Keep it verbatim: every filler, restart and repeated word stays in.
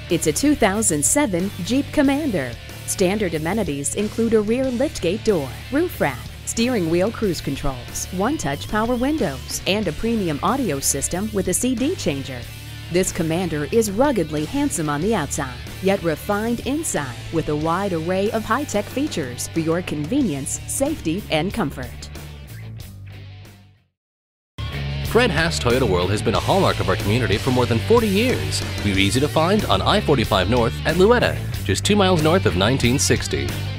It's a two thousand seven Jeep Commander. Standard amenities include a rear liftgate door, roof rack, steering wheel cruise controls, one-touch power windows, and a premium audio system with a C D changer. This Commander is ruggedly handsome on the outside, yet refined inside with a wide array of high-tech features for your convenience, safety, and comfort. Fred Haas Toyota World has been a hallmark of our community for more than forty years. We're easy to find on I forty-five North at Louetta, just two miles north of nineteen sixty.